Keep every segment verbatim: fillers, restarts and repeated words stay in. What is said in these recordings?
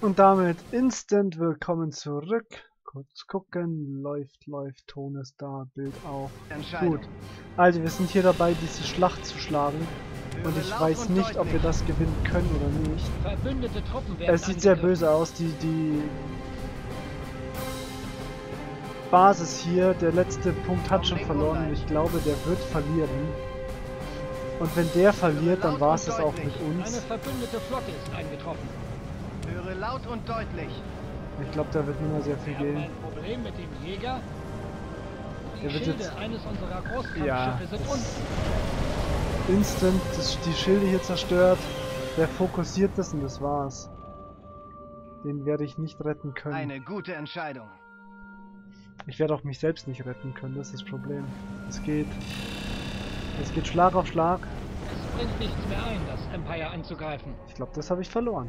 Und damit instant willkommen zurück. Kurz gucken, läuft, läuft, Ton ist da, Bild auch. Gut. Also wir sind hier dabei, diese Schlacht zu schlagen. Und ich weiß nicht, ob wir das gewinnen können oder nicht. Verbündete Truppen werden Es sieht sehr böse aus, die, die Basis hier, der letzte Punkt hat schon verloren und ich glaube, der wird verlieren. Und wenn der verliert, dann war es es auch mit uns. Eine verbündete Flotte ist eingetroffen. Höre laut und deutlich. Ich glaube, da wird nicht mehr sehr viel Wir haben gehen. ein Problem mit dem Jäger. Die Der wird Schilde jetzt eines unserer Großkampfschiffe Ja. sind unten. instant das, die Schilde hier zerstört. Der fokussiert das und das war's. Den werde ich nicht retten können. Eine gute Entscheidung. Ich werde auch mich selbst nicht retten können, das ist das Problem. Es geht. Es geht Schlag auf Schlag. Es bringt nichts mehr ein, das Empire anzugreifen. Ich glaube, das habe ich verloren.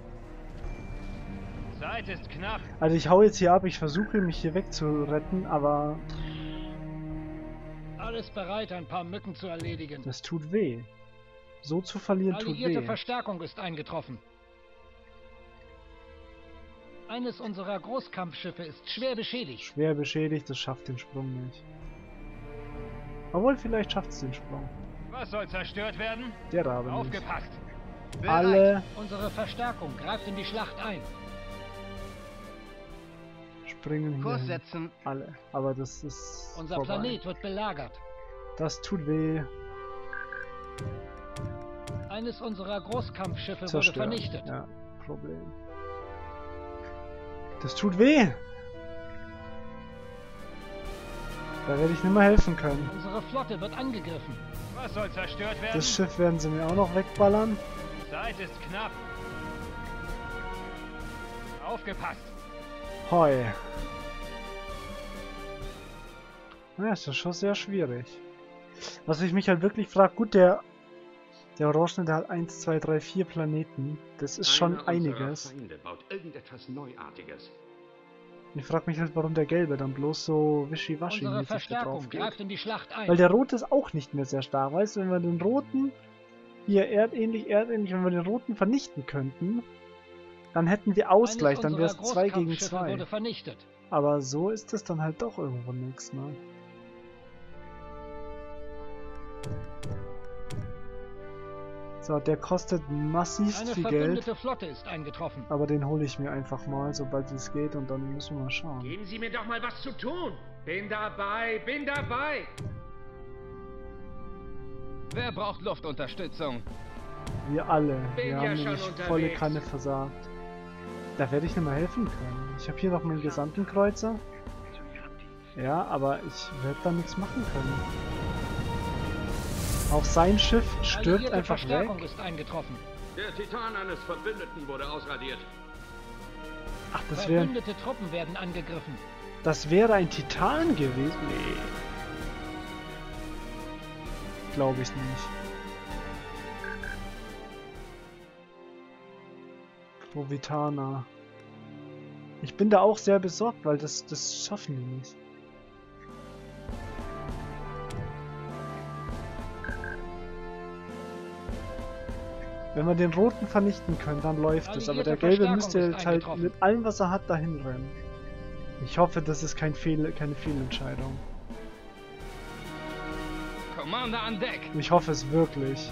Zeit ist knapp. Also ich hau jetzt hier ab, ich versuche mich hier wegzuretten, aber Alles bereit, ein paar Mücken zu erledigen. das tut weh. So zu verlieren tut Alliierte weh. Verstärkung ist eingetroffen. Eines unserer Großkampfschiffe ist schwer beschädigt. Schwer beschädigt, das schafft den Sprung nicht. Obwohl, vielleicht schafft es den Sprung. Was soll zerstört werden? Der Rabe nicht. Aufgepasst. Alle Unsere Verstärkung greift in die Schlacht ein. springen hier Kurs hin. setzen. Alle. Aber das ist Unser vorbei. Planet wird belagert. Das tut weh. Eines unserer Großkampfschiffe wurde Zerstört. vernichtet. Ja, Problem. Das tut weh. Da werde ich nicht mehr helfen können. Unsere Flotte wird angegriffen. Was soll zerstört werden? Das Schiff werden sie mir auch noch wegballern. Zeit ist knapp. Aufgepasst. Hoi. Ja, ist das schon sehr schwierig. Was ich mich halt wirklich frage, gut, der der Orangene, der hat eins, zwei, drei, vier Planeten. Das ist schon Einer unserer einiges. Feinde baut irgendetwas Neuartiges. Ich frage mich halt, warum der Gelbe dann bloß so wischiwaschi Unsere mäßig da Verstärkung drauf geht. greift in die Schlacht ein. Weil der Rote ist auch nicht mehr sehr stark. Weißt du, wenn wir den Roten hier erdähnlich, erdähnlich, wenn wir den Roten vernichten könnten, dann hätten wir Ausgleich, Eines dann wäre es unserer zwei gegen Großkampfschiffe zwei. wurde vernichtet. Aber so ist es dann halt doch irgendwo nichts, ne? So, der kostet massiv Eine viel verbündete Geld, Flotte ist eingetroffen. aber den hole ich mir einfach mal, sobald es geht, und dann müssen wir mal schauen. Geben Sie mir doch mal was zu tun. Bin dabei, bin dabei. Wer braucht Luftunterstützung? Wir alle. Bin Wir ja haben schon nämlich unterwegs. volle Kanne versagt. Da werde ich nicht mehr helfen können. Ich habe hier noch meinen Gesandtenkreuzer. Ja, aber ich werde da nichts machen können. Auch sein Schiff stirbt Alliierte einfach weg. Verstärkung ist eingetroffen. Der Titan eines Verbündeten wurde ausradiert. Ach, das wäre Verbündete Truppen werden angegriffen. das wäre ein Titan gewesen. Nee. Glaube ich nicht. Provitana. Ich bin da auch sehr besorgt, weil das, das schaffen die nicht. Wenn wir den Roten vernichten können, dann läuft es. Aber Alliierte der Gelbe Verstärkung müsste ist jetzt halt eingetroffen. mit allem, was er hat, dahin rennen. Ich hoffe, das ist kein Fehl, keine Fehlentscheidung. Commander an Deck! Ich hoffe es wirklich.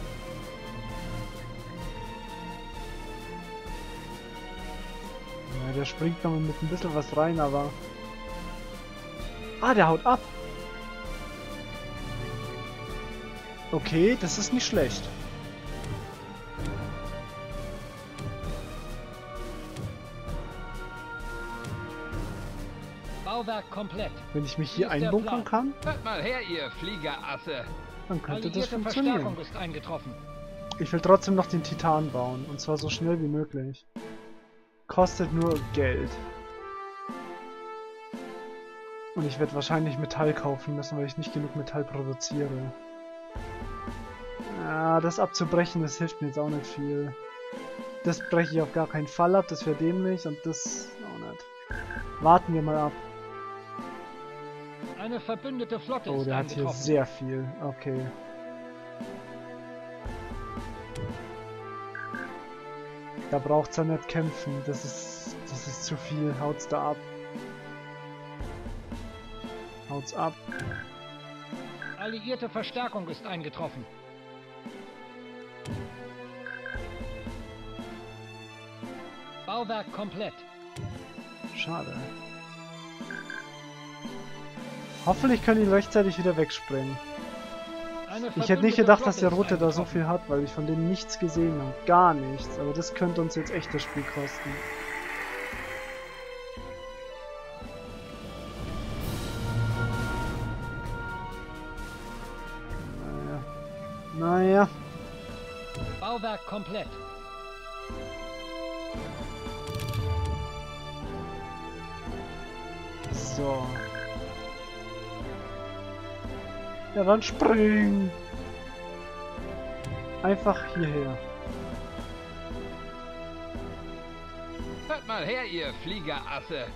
Ja, der springt noch mit ein bisschen was rein, aber... Ah, der haut ab! Okay, das ist nicht schlecht. Bauwerk komplett. Wenn ich mich hier Wie ist der einbunkern Plan? kann, Hört mal her, ihr Fliegerasse! dann könnte das Alliierte funktionieren. Verstärkung ist eingetroffen. Ich will trotzdem noch den Titan bauen, und zwar so schnell wie möglich. Kostet nur Geld. Und ich werde wahrscheinlich Metall kaufen müssen, weil ich nicht genug Metall produziere. Ja, das abzubrechen, das hilft mir jetzt auch nicht viel. Das breche ich auf gar keinen Fall ab, das wäre dämlich, und das auch nicht. Warten wir mal ab. Eine verbündete Flotte Oh, ist der hat hier eingetroffen. sehr viel. Okay. Da braucht es ja nicht kämpfen. Das ist Das ist zu viel. Haut's da ab. Haut's ab. Alliierte Verstärkung ist eingetroffen. Bauwerk komplett. Schade. Hoffentlich können die rechtzeitig wieder wegspringen. Eine Ich hätte nicht gedacht, dass der Flotte ist Rote da so eingetroffen. viel hat, weil ich von dem nichts gesehen habe. Gar nichts. Aber das könnte uns jetzt echt das Spiel kosten. Naja. Naja. Bauwerk komplett. So. Ja, dann spring! Einfach hierher. Hört mal her, ihr Fliegerasse.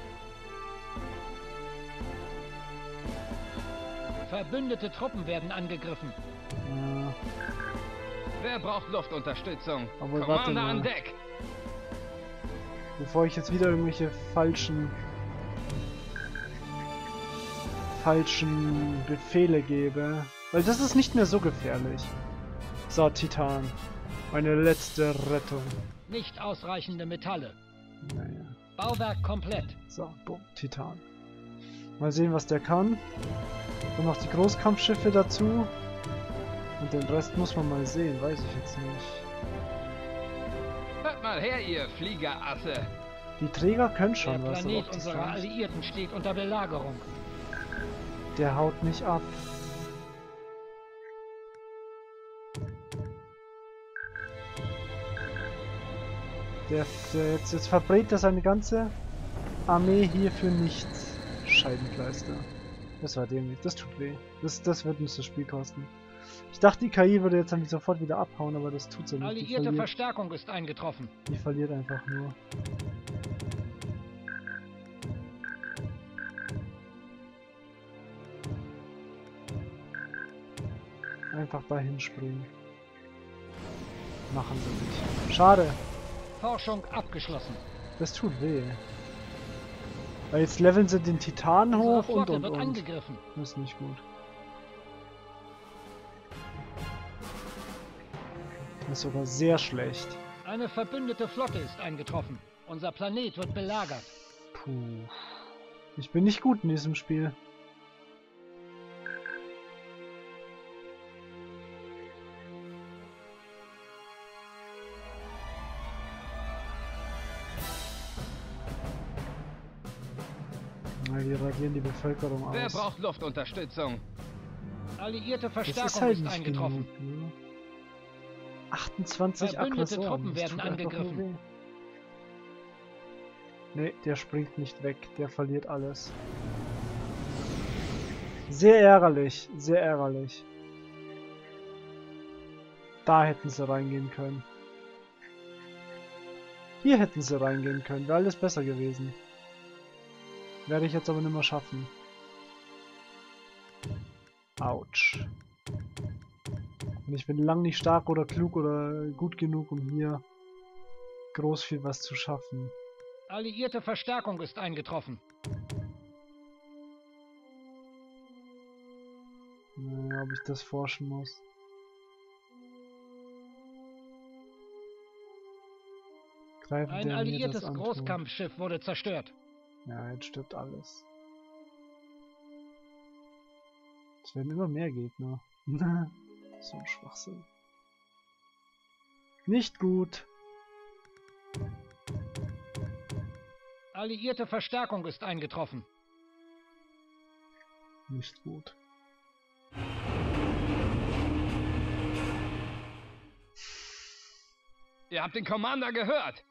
Verbündete Truppen werden angegriffen. Ja, Wer braucht Luftunterstützung? Aber warte Commander mal. an Deck. bevor ich jetzt wieder irgendwelche falschen falschen Befehle gebe. Weil das ist nicht mehr so gefährlich. So, Titan. Meine letzte Rettung. Nicht ausreichende Metalle. Naja. Bauwerk komplett. So, boom, Titan. Mal sehen, was der kann. Dann noch die Großkampfschiffe dazu. Und den Rest muss man mal sehen, weiß ich jetzt nicht. Hört mal her, ihr Fliegerasse. Die Träger können Der schon was, aber Planet ob das unserer reicht. Alliierten steht unter Belagerung. Der haut nicht ab. Der, der jetzt, jetzt verbrät er seine ganze Armee hier für nichts. Scheibenkleister. Das war dämlich. Das tut weh. Das, das wird uns das Spiel kosten. Ich dachte, die K I würde jetzt dann sofort wieder abhauen, aber das tut sie nicht. Die Alliierte verliert, Verstärkung ist eingetroffen. die verliert einfach nur. Einfach dahin springen. Machen sie nicht. Schade. Forschung abgeschlossen. Das tut weh. Weil jetzt leveln sie den Titan Unsere hoch und Flotte und wird und. angegriffen. Das ist nicht gut. Das ist sogar sehr schlecht. Eine verbündete Flotte ist eingetroffen. Unser Planet wird belagert. Puh. Ich bin nicht gut in diesem Spiel. Na, wir radieren die Bevölkerung aus. Wer braucht Luftunterstützung? Alliierte das Verstärkung ist halt ist nicht eingetroffen. genug, ne? achtundzwanzig Verbündete Aggressoren. Truppen das werden tut einfach nur angegriffen. weh. Nee, der springt nicht weg. Der verliert alles. Sehr ärgerlich. Sehr ärgerlich. Da hätten sie reingehen können. Hier hätten sie reingehen können. Wäre alles besser gewesen. Werde ich jetzt aber nicht mehr schaffen. Autsch. Und ich bin lang nicht stark oder klug oder gut genug, um hier groß viel was zu schaffen. Alliierte Verstärkung ist eingetroffen. Naja, ob ich das forschen muss. Greifen Ein der mir alliiertes das antut. Großkampfschiff wurde zerstört. Ja, jetzt stirbt alles. Es werden immer mehr Gegner. So ein Schwachsinn. Nicht gut. Alliierte Verstärkung ist eingetroffen. Nicht gut. Ihr habt den Commander gehört.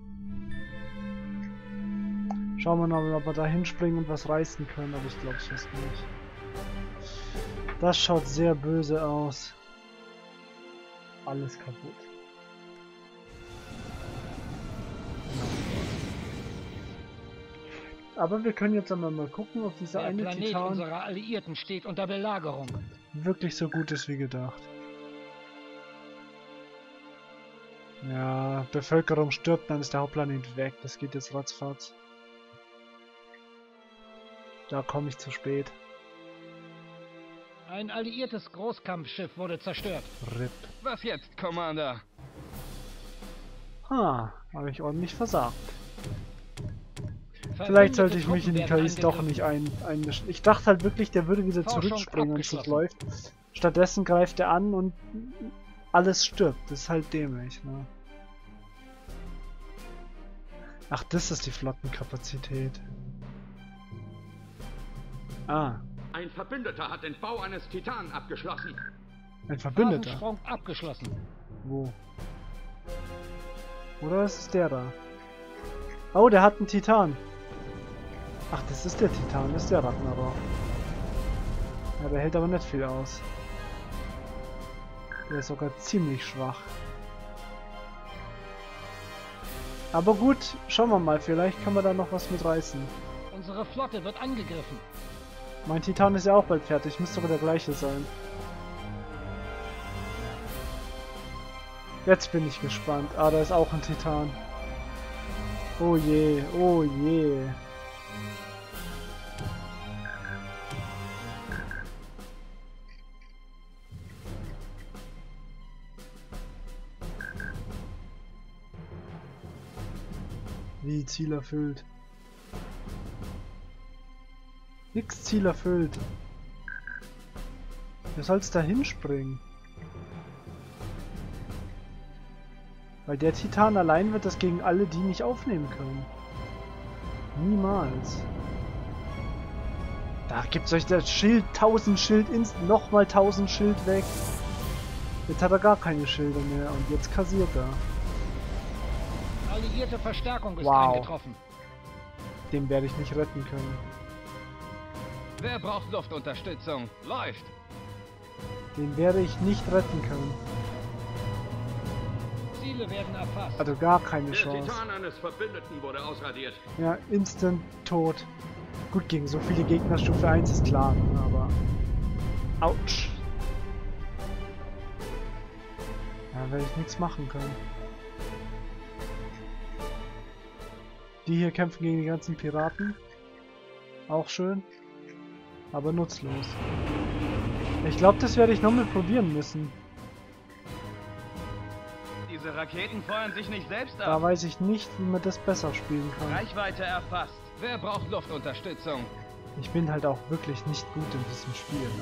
Schauen wir mal, ob wir da hinspringen und was reißen können, aber ich glaube es fast nicht. Das schaut sehr böse aus. Alles kaputt. Aber wir können jetzt einmal mal gucken, ob dieser Der eine Planet Titan unserer Alliierten steht unter Belagerung. wirklich so gut ist wie gedacht. Ja, Bevölkerung stirbt, dann ist der Hauptplanet weg. Das geht jetzt ratzfatz. Da komme ich zu spät. Ein alliiertes Großkampfschiff wurde zerstört. R I P. Was jetzt, Commander? Ha, habe ich ordentlich versagt. Verbündete Vielleicht sollte ich mich in die Truppen K Is werden doch angegriffen. nicht ein, einmischen. Ich dachte halt wirklich, der würde wieder Forschung zurückspringen, wenn es nicht abgeschlossen. läuft. Stattdessen greift er an und alles stirbt. Das ist halt dämlich, ne? Ach, das ist die Flottenkapazität. Ah, Ein Verbündeter hat den Bau eines Titanen abgeschlossen. ein Verbündeter. Phasensprung abgeschlossen. Wo? Oder ist es der da? Oh, der hat einen Titan. Ach, das ist der Titan, das ist der Ragnarok. Ja, der hält aber nicht viel aus. Der ist sogar ziemlich schwach. Aber gut, schauen wir mal, vielleicht kann man da noch was mit reißen. Unsere Flotte wird angegriffen. Mein Titan ist ja auch bald fertig, müsste aber der gleiche sein. Jetzt bin ich gespannt. Ah, da ist auch ein Titan. Oh je, oh je. Wie Ziel erfüllt. Nix Ziel erfüllt. Du sollst da hinspringen. Weil der Titan allein wird das gegen alle die nicht aufnehmen können. Niemals. Da gibt's euch das Schild, tausend Schild ins, nochmal tausend Schild weg. Jetzt hat er gar keine Schilder mehr und jetzt kassiert er. Alliierte Verstärkung ist Wow. eingetroffen. Den werde ich nicht retten können. Wer braucht Luftunterstützung? Läuft! Den werde ich nicht retten können. Ziele werden erfasst. Also gar keine Der Chance. Titan eines Verbündeten wurde ausradiert. Ja, instant tot. Gut, gegen so viele Gegner Stufe eins ist klar, aber... Autsch. Da werde ich nichts machen können. Die hier kämpfen gegen die ganzen Piraten. Auch schön. Aber nutzlos. Ich glaube, das werde ich nochmal probieren müssen. Diese Raketen feuern sich nicht selbst Da ab. weiß ich nicht, wie man das besser spielen kann. Reichweite erfasst. Wer braucht Luftunterstützung? Ich bin halt auch wirklich nicht gut in diesem Spiel. Ne?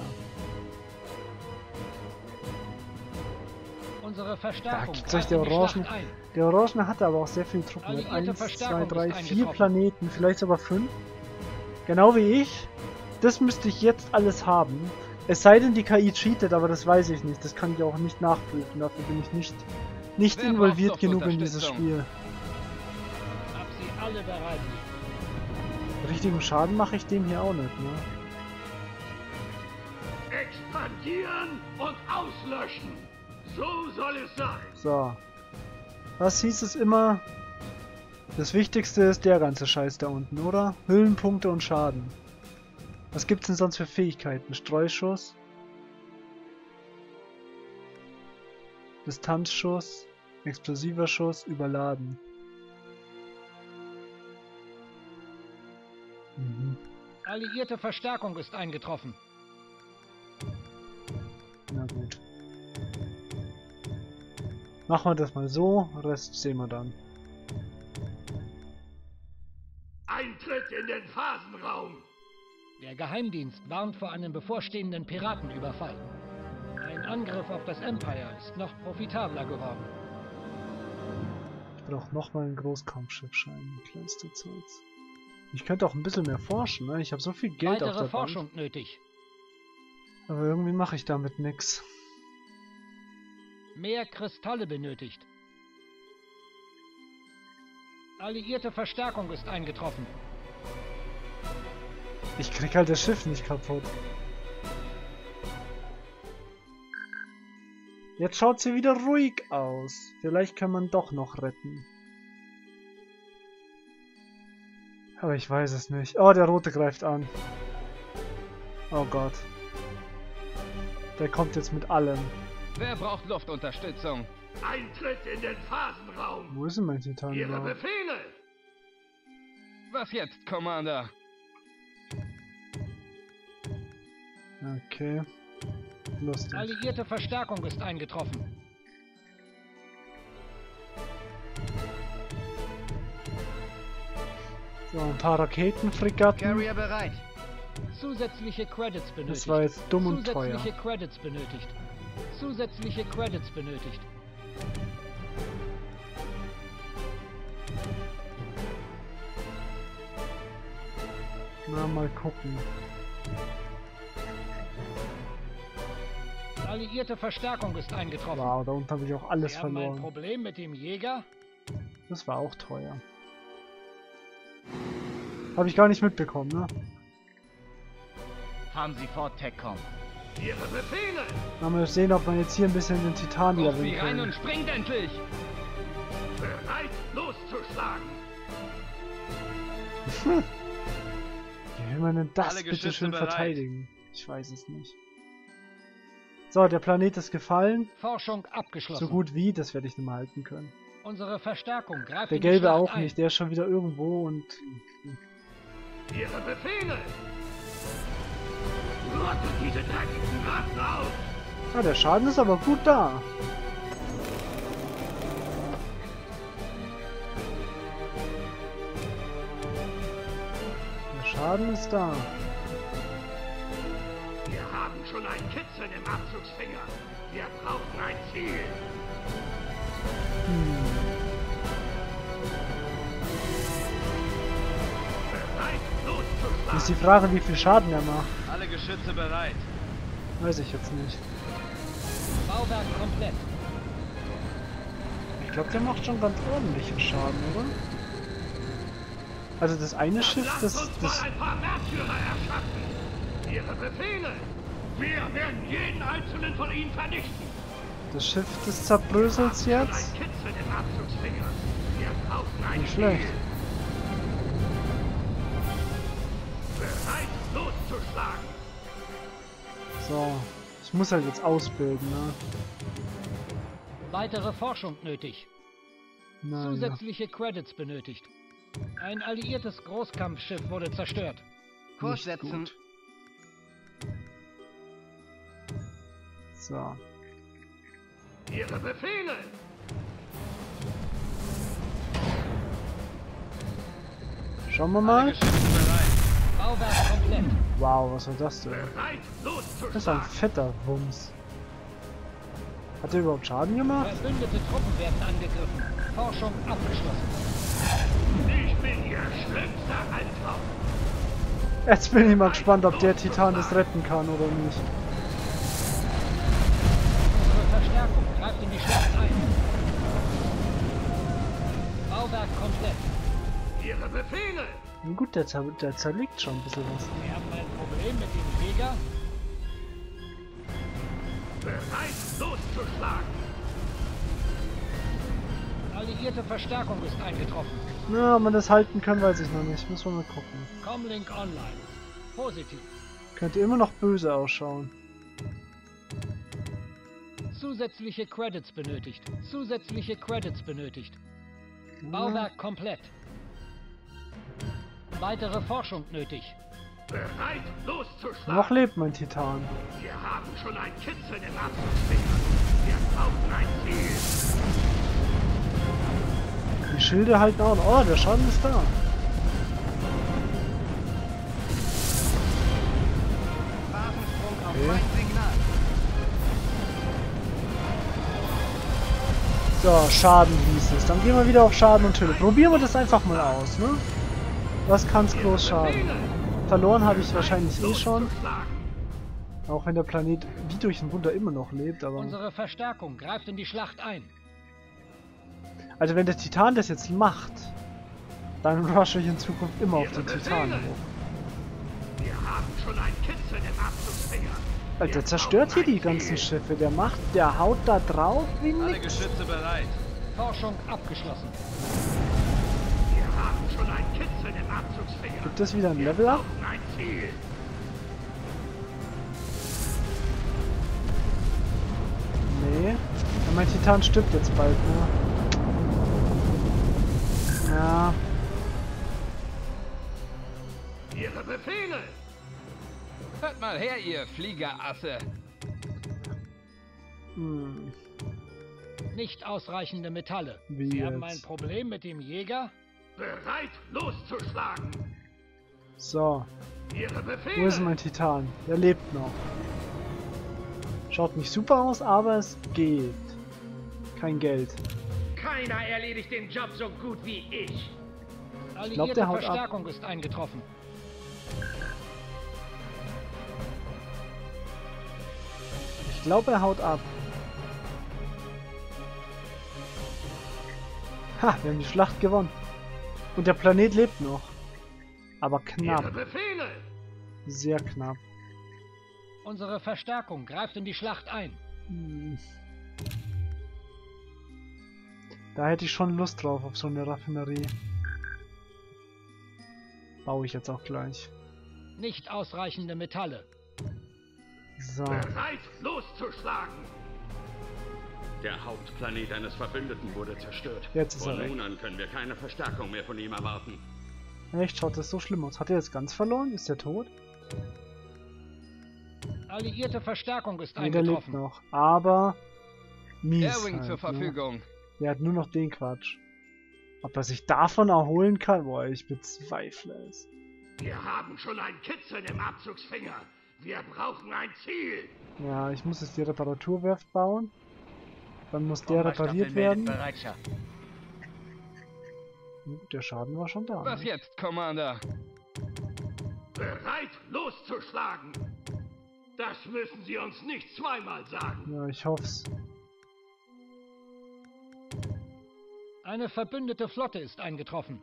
Unsere Da Verstärkung gibt's euch greift der in die Orangen. Schlacht ein. Der Orangene hatte aber auch sehr viel Truppen. Mit Alliierte eins, Verstärkung zwei, drei, ist vier eingetroffen. Planeten, vielleicht sogar fünf. Genau wie ich. Das müsste ich jetzt alles haben. Es sei denn, die K I cheatet, aber das weiß ich nicht. Das kann ich auch nicht nachprüfen. Dafür bin ich nicht, nicht Wer involviert braucht genug in dieses Luftunterstützung? Spiel. Hab sie alle bereit. Richtigen Schaden mache ich dem hier auch nicht, ne? Expandieren und auslöschen. So soll es sein. So. Was hieß es immer? Das Wichtigste ist der ganze Scheiß da unten, oder? Hüllenpunkte und Schaden. Was gibt's denn sonst für Fähigkeiten? Streuschuss? Distanzschuss? Explosiver Schuss? Überladen. Mhm. Alliierte Verstärkung ist eingetroffen. Na gut. Machen wir das mal so, Rest sehen wir dann. Eintritt in den Phasenraum. Der Geheimdienst warnt vor einem bevorstehenden Piratenüberfall. Ein Angriff auf das Empire ist noch profitabler geworden. Ich brauche nochmal einen Großkampfschiffschein. Kleinste Zeit. Ich könnte auch ein bisschen mehr forschen, ne? Ich habe so viel Geld auf Weitere der Forschung Bank. nötig. Aber irgendwie mache ich damit nix. Mehr Kristalle benötigt. Alliierte Verstärkung ist eingetroffen. Ich krieg halt das Schiff nicht kaputt. Jetzt schaut sie wieder ruhig aus. Vielleicht kann man doch noch retten. Aber ich weiß es nicht. Oh, der Rote greift an. Oh Gott. Der kommt jetzt mit allem. Wer braucht Luftunterstützung? Eintritt in den Phasenraum. Wo ist denn mein Titan? Ihre überhaupt? Befehle. Was jetzt, Commander? Okay. Lustig. Alliierte Verstärkung ist eingetroffen. So, ein paar Raketenfregatten. Carrier bereit. Zusätzliche Credits benötigt. Das war jetzt dumm und teuer. Zusätzliche Credits benötigt. Zusätzliche Credits benötigt. Na, mal gucken. Alliierte Verstärkung ist eingetroffen. Wow, da unten habe ich auch alles Sie haben ein verloren. Problem mit dem Jäger? Das war auch teuer. Habe ich gar nicht mitbekommen, ne? Fahren Sie fort, TechCom. Ihre Befehle. Na, mal sehen, ob man jetzt hier ein bisschen den Titan Ruf leveln sie rein kann. und springt endlich! Bereit, loszuschlagen. Wie will man denn das Alle bitte Geschütze schön bereit. verteidigen? Ich weiß es nicht. So, der Planet ist gefallen. Forschung abgeschlossen. So gut wie, das werde ich nicht mehr halten können. Unsere Verstärkung greift Der in die gelbe Schlacht auch ein. nicht, der ist schon wieder irgendwo und... Ihre Befehle. Rottet diese dreckigen Ratten auf. Ah, der Schaden ist aber gut da. Der Schaden ist da. Wir haben schon ein Kitzeln im Abzugsfinger. Wir brauchen ein Ziel. Hm. Bereit, Ist die loszuschlagen. Frage, wie viel Schaden er macht. Alle Geschütze bereit. Weiß ich jetzt nicht. Bauwerk komplett. Ich glaube, der macht schon ganz ordentlichen Schaden, oder? Also das eine Schiff, Lasst das... uns das mal ein paar Märtyrer erschaffen. Ihre Befehle. Wir werden jeden einzelnen von ihnen vernichten. Das Schiff des Zerbrösels Wir haben jetzt. schon ein Kitzeln im Abzugsfinger. Wir brauchen ein Nicht schlecht. Ziel. Bereit, loszuschlagen. So. Ich muss halt jetzt ausbilden, ne? Weitere Forschung nötig. Naja. Zusätzliche Credits benötigt. Ein alliiertes Großkampfschiff wurde zerstört. Kurs Nicht setzen. gut. So. Ihre Befehle. Schauen wir Alle mal. Geschütze bereit. Bauwerk komplett. Wow, was war das denn? Bereit, Das ist ein loszuschlagen. fetter Wumms. Hat der überhaupt Schaden gemacht? Verbündete Truppen werden angegriffen. Forschung abgeschlossen. Ich bin Ihr schlimmster Albtraum. Jetzt bin ich mal gespannt, ob der Titan das retten kann oder nicht. Unsere Verstärkung greift in die Schlacht ein. Bauwerk komplett. Ihre Befehle. Na gut, der, zer der zerlegt schon ein bisschen was. Wir haben ein Problem mit dem Jäger. Bereit, loszuschlagen. Alliierte Verstärkung ist eingetroffen. Na, ob man das halten kann, weiß ich noch nicht. Müssen wir mal gucken. Comlink online. Positiv. Könnte immer noch böse ausschauen. Zusätzliche Credits benötigt. Zusätzliche Credits benötigt. Bauwerk komplett. Weitere Forschung nötig. Bereit, loszuschlagen. Noch lebt mein Titan. Wir haben schon ein Kitzeln im Abzugsfinger. Wir brauchen ein Ziel. Die Schilde halten auch noch. Oh, der Schaden ist da. Phasensprung auf Okay. mein Signal. So, Schaden hieß es. Dann gehen wir wieder auf Schaden und Hülle. Probieren wir das einfach mal aus, ne? Was kann's groß schaden? Verloren habe ich wahrscheinlich eh schon. Loszuschlagen. Auch wenn der Planet wie durch ein Wunder immer noch lebt, aber... Unsere Verstärkung greift in die Schlacht ein. Also wenn der Titan das jetzt macht, dann rushe ich in Zukunft immer auf den Titan hoch. Wir haben schon ein Kitzeln im Abzugsfinger. Alter, der zerstört hier die ganzen Schiffe. Der macht, der haut da drauf wie Alle nix. Geschütze bereit. Forschung abgeschlossen. Wir haben schon ein Kitzeln im Abzugsfinger. Gibt es wieder ein Wir Level Up? brauchen ein Ziel. Nee. Dann Mein Titan stirbt jetzt bald, ne? Ja. Ihre Befehle! Hört mal her, ihr Fliegerasse. Hm. Nicht ausreichende Metalle. Wie Sie haben jetzt? ein Problem mit dem Jäger? Bereit, loszuschlagen! So. Ihre Wo Befehle! ist mein Titan? Der lebt noch. Schaut nicht super aus, aber es geht. Kein Geld. Keiner erledigt den Job so gut wie ich. Alliierte der haut ab. Verstärkung ist eingetroffen. Ich glaube, er haut ab. Ha, wir haben die Schlacht gewonnen. Und der Planet lebt noch. Aber Ihre knapp. Befehle! Sehr knapp. Unsere Verstärkung greift in die Schlacht ein. Hm. Da hätte ich schon Lust drauf, auf so eine Raffinerie. Baue ich jetzt auch gleich. Nicht ausreichende Metalle. So. Bereit, loszuschlagen! Der Hauptplanet eines Verbündeten wurde zerstört. Jetzt ist Von er weg. nun an können wir keine Verstärkung mehr von ihm erwarten. Echt, schaut das so schlimm aus. Hat er jetzt ganz verloren? Ist er tot? Alliierte Verstärkung ist Nee, der lebt eingetroffen. noch. Aber mies Airwing halt, zur ne? Verfügung. Der hat nur noch den Quatsch. Ob er sich davon erholen kann? Boah, ich bezweifle es. Wir haben schon ein Kitzeln im Abzugsfinger. Wir brauchen ein Ziel. Ja, ich muss jetzt die Reparaturwerft bauen. Dann muss der repariert werden. Bereitschaft. Hm, der Schaden war schon da. Was Ne? jetzt, Commander? Bereit, loszuschlagen. Das müssen Sie uns nicht zweimal sagen. Ja, ich hoff's. Eine verbündete Flotte ist eingetroffen.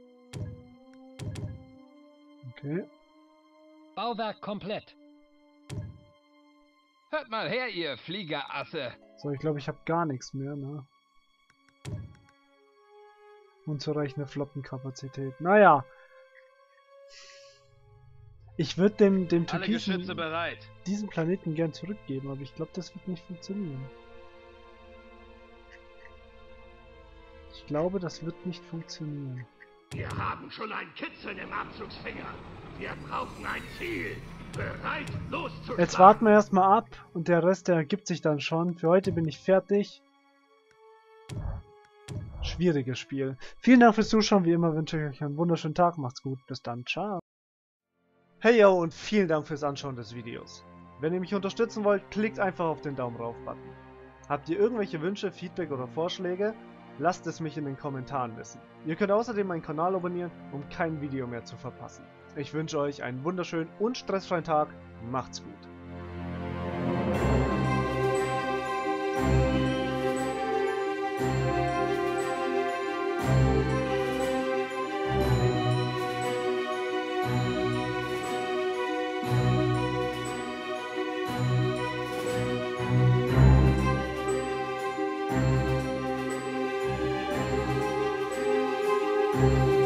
Okay. Bauwerk komplett. Hört mal her, ihr Fliegerasse. So, ich glaube, ich habe gar nichts mehr, ne? Unzureichende Flottenkapazität. Naja. Ich würde dem, dem Alle Geschütze Türkisen bereit. diesen Planeten gern zurückgeben, aber ich glaube, das wird nicht funktionieren. Ich glaube, das wird nicht funktionieren. Wir haben schon ein Kitzeln im Abzugsfinger. Wir brauchen ein Ziel. Bereit, loszuschlagen. Jetzt warten wir erstmal ab und der Rest, der ergibt sich dann schon. Für heute bin ich fertig. Schwieriges Spiel. Vielen Dank fürs Zuschauen. Wie immer wünsche ich euch einen wunderschönen Tag. Macht's gut. Bis dann. Ciao. Hey yo und vielen Dank fürs Anschauen des Videos. Wenn ihr mich unterstützen wollt, klickt einfach auf den Daumen rauf Button. Habt ihr irgendwelche Wünsche, Feedback oder Vorschläge? Lasst es mich in den Kommentaren wissen. Ihr könnt außerdem meinen Kanal abonnieren, um kein Video mehr zu verpassen. Ich wünsche euch einen wunderschönen und stressfreien Tag. Macht's gut. Thank you.